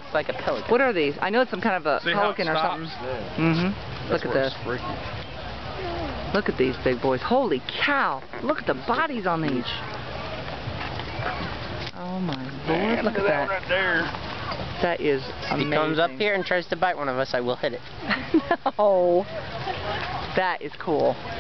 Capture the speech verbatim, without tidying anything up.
It's like a pelican. What are these? I know it's some kind of a See pelican how or it something. stops? Mm-hmm. Look at where this. it's freaky. Look at these big boys. Holy cow. Look at the bodies on these. Oh my lord. Look at that. Right there. That is amazing. If he comes up here and tries to bite one of us, I will hit it. No. That is cool.